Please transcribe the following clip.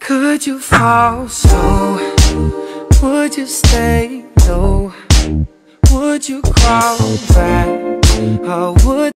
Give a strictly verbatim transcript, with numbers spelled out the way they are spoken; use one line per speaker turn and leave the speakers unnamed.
Could you fall slow? Would you stay low? Would you crawl back? Or would